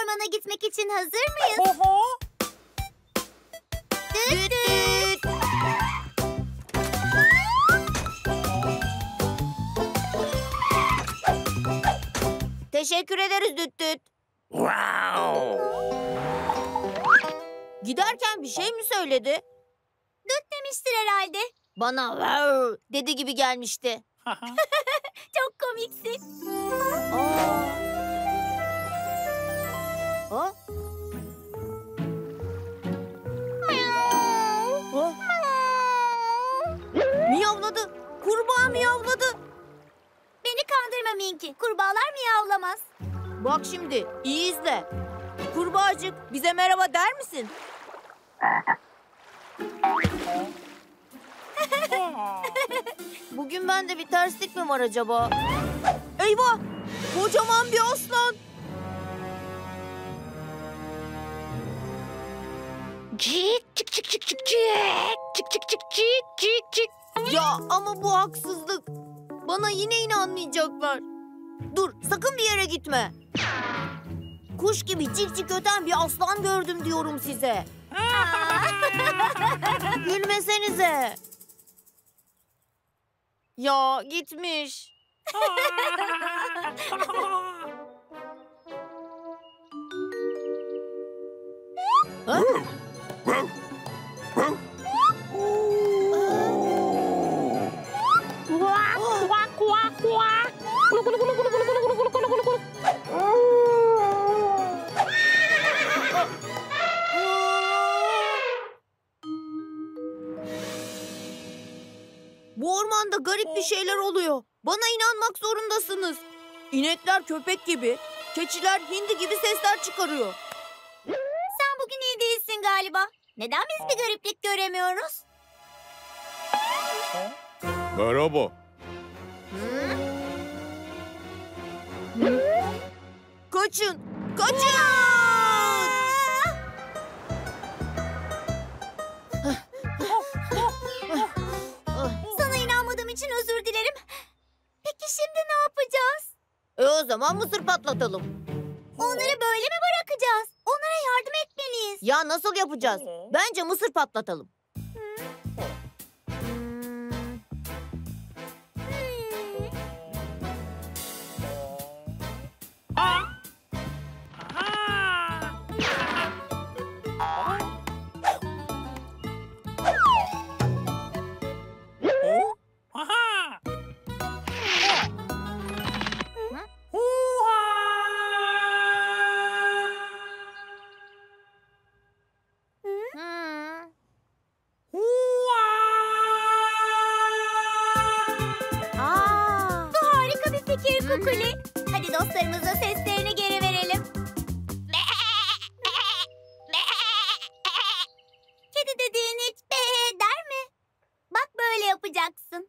ormana gitmek için hazır mıyız? Düt düt. Teşekkür ederiz Düt Düt. Giderken bir şey mi söyledi? Düt demiştir herhalde. Bana "Wow" dedi gibi gelmişti. Çok komiksin. Aa. Ha? Ha? Miyavladı. Kurbağa miyavladı. Beni kandırma Minky. Kurbağalar miyavlamaz. Bak şimdi iyi izle. Kurbağacık bize merhaba der misin? Bugün bende bir terslik mi var acaba? Eyvah! Kocaman bir aslan. Cik çık çık çık çık çık çık çık çık çık çık çık. Ya ama bu haksızlık. Bana yine inanmayacaklar. Dur, sakın bir yere gitme. Kuş gibi cik cik öten bir aslan gördüm diyorum size. Gülmesenize. Ya gitmiş. Ha? Kuak kuak kuak kuak. Gulu gulu gulu gulu gulu gulu gulu gulu gulu gulu. Bu ormanda garip bir şeyler oluyor. Bana inanmak zorundasınız. İnekler köpek gibi, keçiler hindi gibi sesler çıkarıyor. Sen bugün iyi değilsin galiba. Neden biz bir gariplik göremiyoruz? Merhaba. Kaçın, kaçın! Sana inanmadığım için özür dilerim. Peki şimdi ne yapacağız? O zaman mısır patlatalım. Onları böyle mi bırakacağız? Onlara yardım etmeliyiz. Ya nasıl yapacağız? Bence mısır patlatalım. Bu harika bir fikir Kukuli. Hadi dostlarımıza seslerini geri verelim. Kedi dediğin hiç be der mi? Bak böyle yapacaksın.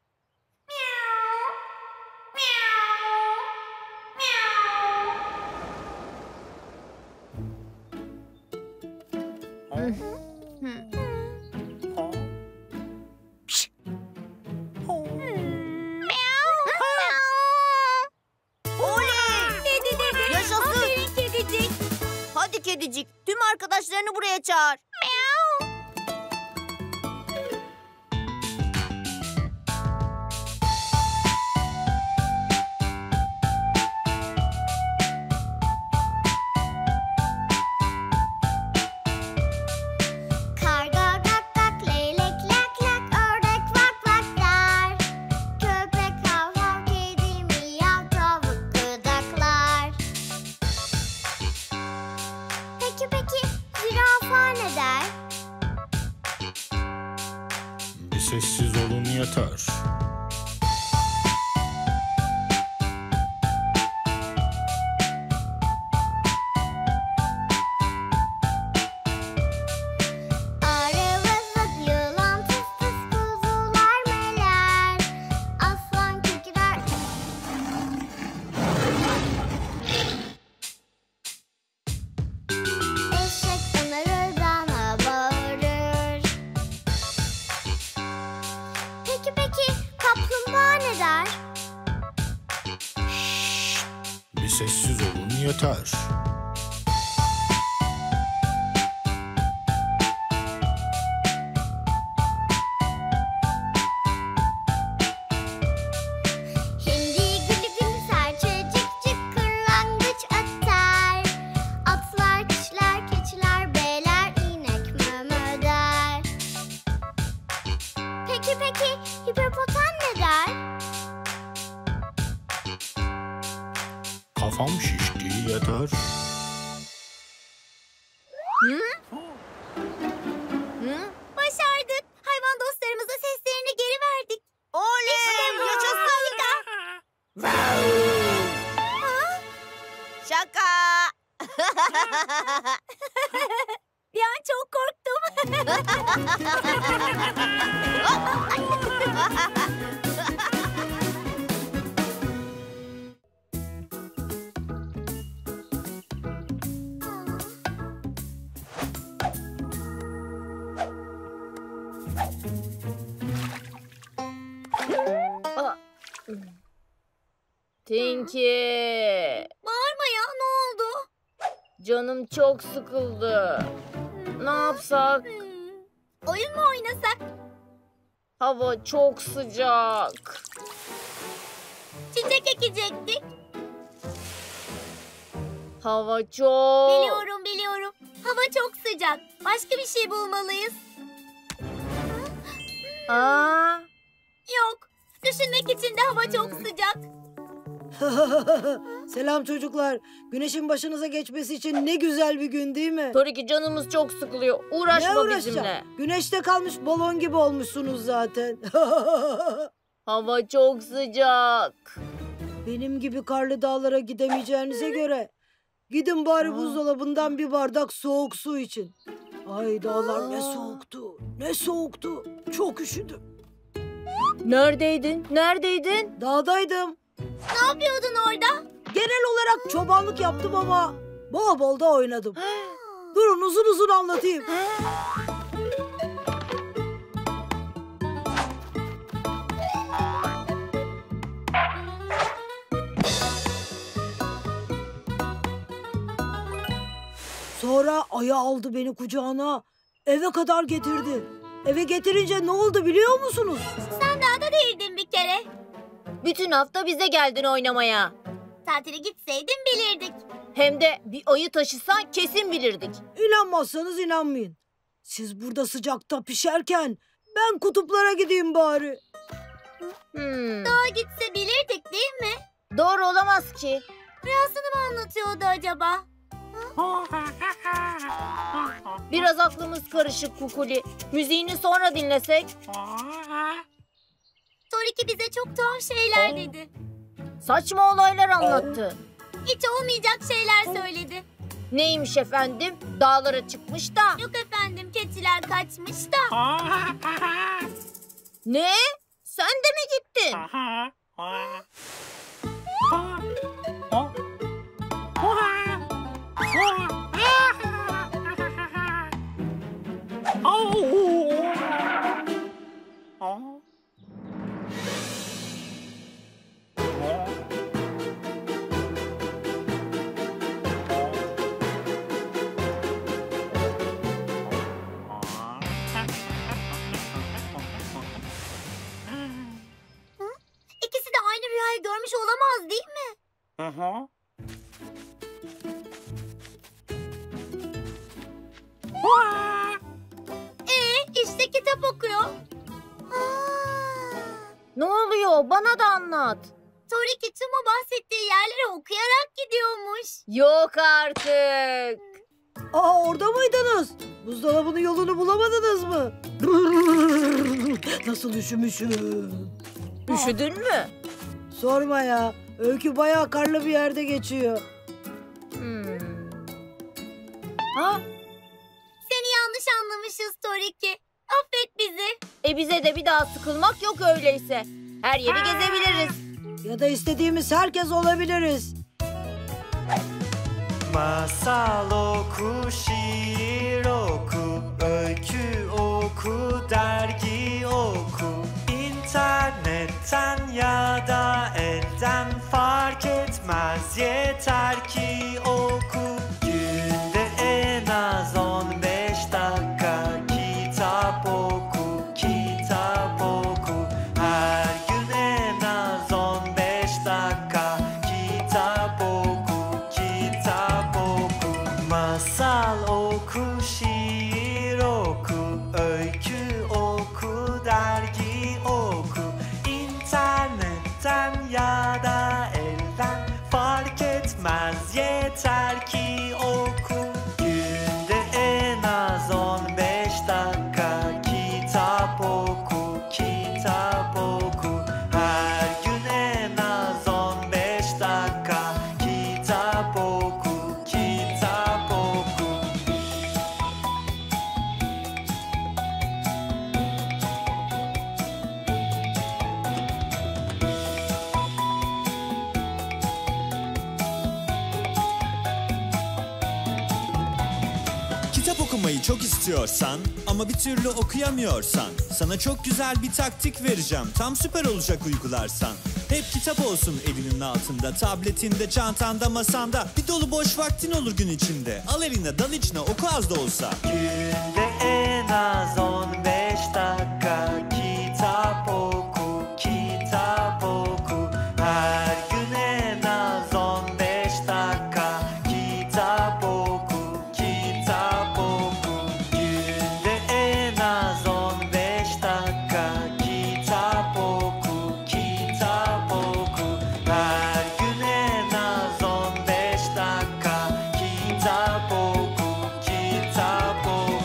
Oley! Kedi dedi. Yaşasın. Aferin kedicik. Hadi kedicik, tüm arkadaşlarını buraya çağır. Karga gak gak, leylek lak lak, ördek vak vak der. Köpek hav hav, kedi miyav, tavuk gıdaklar. Peki zürafa ne der? Bir sessiz olun yeter. Arı vızık, yılan tıs tıs, kuzular meler. Aslan kükrer. Eşek anarır, dana bağırır. Peki kaplumbağa ne der? Bir sessiz olun yeter. Peki hipopotam ne der? Kafam şişti yeter. Başardık. Hayvan dostlarımıza seslerini geri verdik. Oley! İşte bu. Yaşasın! Şaka! Bir an çok korktum. Tinky! Bağırma ya, ne oldu? Canım çok sıkıldı. Ne yapsak? Oyun mu oynasak? Hava çok sıcak. Çiçek ekecektik. Hava çok... Biliyorum. Hava çok sıcak. Başka bir şey bulmalıyız. Aa, Yok. Düşünmek için de hava çok sıcak. Selam çocuklar. Güneşin başınıza geçmesi için ne güzel bir gün değil mi? Toriki canımız çok sıkılıyor. Uğraşma Ne uğraşacağım? bizimle. Güneşte kalmış balon gibi olmuşsunuz zaten. Hava çok sıcak. Benim gibi karlı dağlara gidemeyeceğinize göre gidin bari buzdolabından bir bardak soğuk su için. Ay dağlar ne soğuktu. Ne soğuktu. Çok üşüdüm. Neredeydin? Dağdaydım. Ne yapıyordun orada? Genel olarak çobanlık yaptım ama bol bol da oynadım. Durun uzun uzun anlatayım. Sonra ayı aldı beni kucağına. Eve kadar getirdi. Eve getirince ne oldu biliyor musunuz? Sen dağda değildin bir kere. Bütün hafta bize geldin oynamaya. Tatile gitseydin bilirdik. Hem de bir ayı taşısan kesin bilirdik. İnanmazsanız inanmayın. Siz burada sıcakta pişerken ben kutuplara gideyim bari. Dağa gitse bilirdik değil mi? Doğru olamaz ki. Rüyasını mı anlatıyordu acaba? Biraz aklımız karışık Kukuli. Müziğini sonra dinlesek. Toriki bize çok tuhaf şeyler dedi. Saçma olaylar anlattı. Hiç olmayacak şeyler söyledi. Neymiş efendim? Dağlara çıkmış da. Yok efendim, keçiler kaçmış da. Ne? Sen de mi gittin? İkisi de aynı rüyayı görmüş olamaz değil mi? İşte kitap okuyor. Ne oluyor? Bana da anlat. Toriki tüm o bahsettiği yerlere okuyarak gidiyormuş. Yok artık. Aa orada mıydınız? Buzdolabının yolunu bulamadınız mı? Nasıl üşümüşüm. Üşüdün mü? Sorma ya. Öykü bayağı karlı bir yerde geçiyor. Ha? Seni yanlış anlamışız Toriki. Affet bizi. Bize de bir daha sıkılmak yok öyleyse. Her yeri gezebiliriz. Ya da istediğimiz herkes olabiliriz. Masal oku, şiir oku, öykü oku, dergi oku. İnternetten ya da elden fark etmez, yeter ki oku. Günde en az 15 dakika kitap oku, kitap oku. Her gün en az 15 dakika kitap oku, kitap oku. Masal oku, şiir oku, öykü oku, dergi Kitap okumayı çok istiyorsan ama bir türlü okuyamıyorsan, sana çok güzel bir taktik vereceğim. Tam süper olacak uygularsan. Hep kitap olsun elinin altında, tabletinde, çantanda, masanda. Bir dolu boş vaktin olur gün içinde. Al eline, dal içine, oku az da olsa. Günde en az 15 dakika kitap oku, kitap oku. Her gün en az 15 dakika kitap oku, kitap oku. Günde en az 15 dakika kitap oku, kitap oku. Her gün en az 15 dakika kitap oku, kitap oku.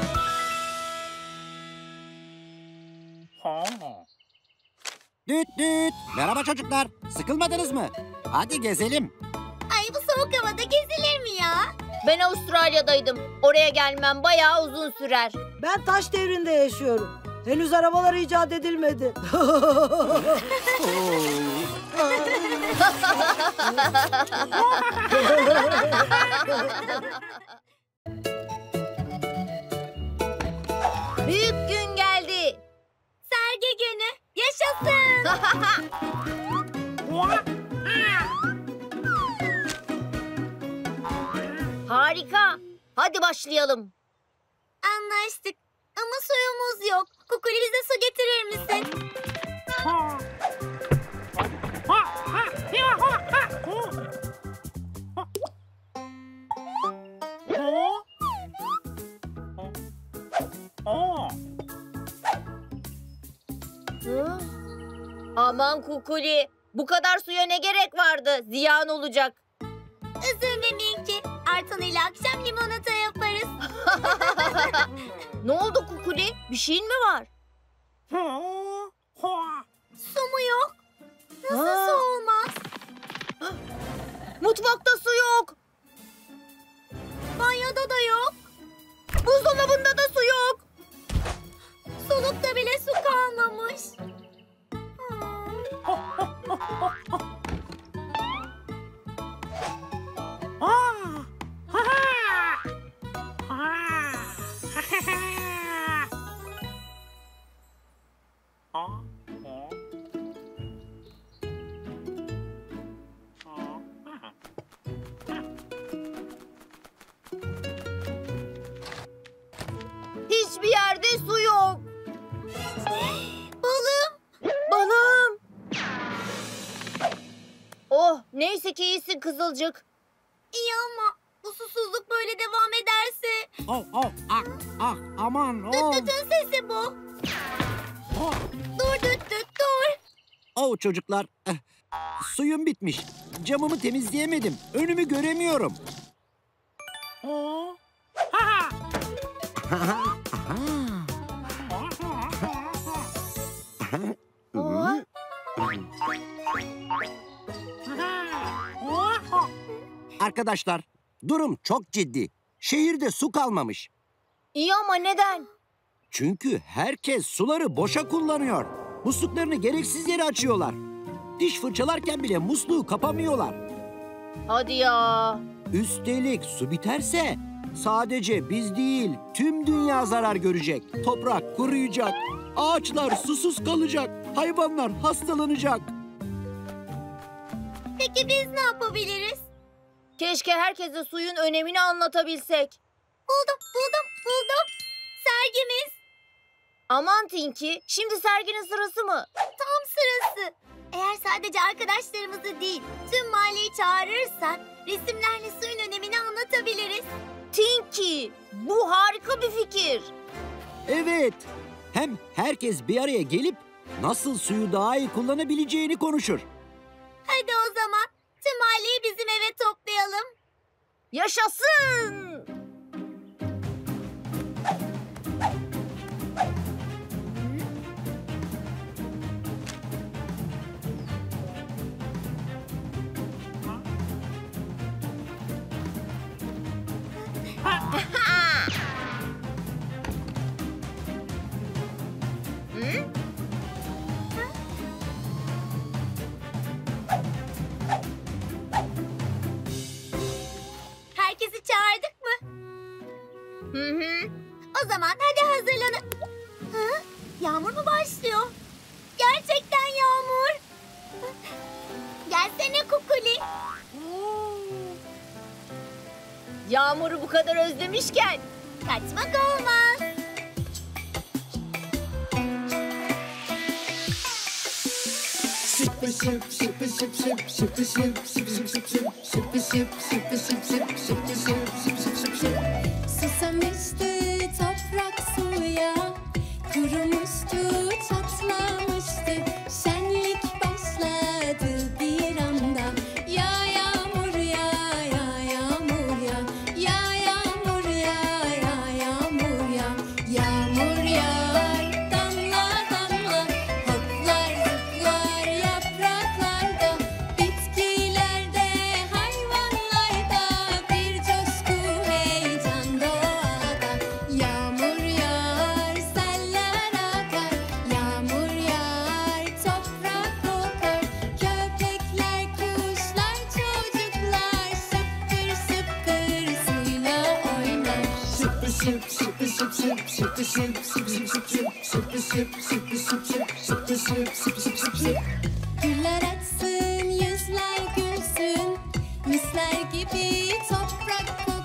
Düt düt. Merhaba çocuklar. Sıkılmadınız mı? Hadi gezelim. Ay bu soğuk havada gezilir mi ya? Ben Avustralya'daydım. Oraya gelmem bayağı uzun sürer. Ben taş devrinde yaşıyorum. Henüz arabalar icat edilmedi. Büyük gün geldi. Sergi günü. Yaşasın. Harika. Hadi başlayalım. Anlaştık. Ama suyumuz yok. Kukuli bize su getirir misin? Hı? Aman Kukuli. Bu kadar suya ne gerek vardı? Ziyan olacak. Üzülme Minki. Artan ile akşam limonata yaparız. Ne oldu Kukuli? Bir şeyin mi var? Su mu yok? Nasıl Ha. su olmaz? Mutfakta su yok. Banyoda da yok. Buzdolabında da su yok. Solukta bile su kalmamış. Hiçbir yerde su yok. Balım. Balım. Oh, neyse ki iyisin Kızılcık. İyi ama bu susuzluk böyle devam ederse. Aman. Düt dütün sesi bu. Dur düt düt dur. Çocuklar. Suyum bitmiş. Camımı temizleyemedim. Önümü göremiyorum. Arkadaşlar, durum çok ciddi. Şehirde su kalmamış. İyi ama neden? Çünkü herkes suları boşa kullanıyor. Musluklarını gereksiz yere açıyorlar. Diş fırçalarken bile musluğu kapamıyorlar. Hadi ya. Üstelik su biterse sadece biz değil, tüm dünya zarar görecek. Toprak kuruyacak, ağaçlar susuz kalacak, hayvanlar hastalanacak. Peki biz ne yapabiliriz? Keşke herkese suyun önemini anlatabilsek. Buldum. Sergimiz. Aman Tinky, şimdi serginin sırası mı? Tam sırası. Eğer sadece arkadaşlarımızı değil, tüm mahalleyi çağırırsak resimlerle suyun önemini anlatabiliriz. Tinky, bu harika bir fikir. Evet, hem herkes bir araya gelip nasıl suyu daha iyi kullanabileceğini konuşur. Hadi o zaman tüm mahalleyi bizim eve toplayalım. Yaşasın! Herkesi çağırdık O zaman hadi hazırlanın. Ha? Yağmur mu başlıyor? Gerçekten yağmur. Gelsene Kukuli. Yağmuru bu kadar özlemişken Kaçmak olmaz. Susamıştı toprak suya, kurumuştu, çatlamıştı. Şenlik başladı bir anda. Ya yağmur ya, ya yağmur ya, ya yağmur ya, ya yağmur ya. Yağmur yağar damla damla, hoplar zıplar yapraklarda, bitkilerde, hayvanlarda, bir coşku heyecan doğada. Yağmur yağar seller akar, yağmur yağar toprak kokar. Köpekler, kuşlar, çocuklar şıpkır şıpkır suyla oynar. Güller açsın, yüzler gülsün, misler gibi toprak kokar.